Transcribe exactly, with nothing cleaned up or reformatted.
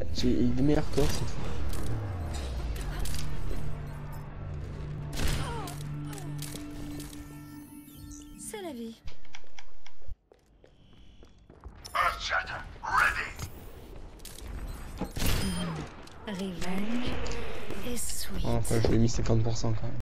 j'ai eu des meilleurs corps cette fois. C'est la vie. Revenge is sweet. Enfin, je l'ai mis cinquante pour cent quand même.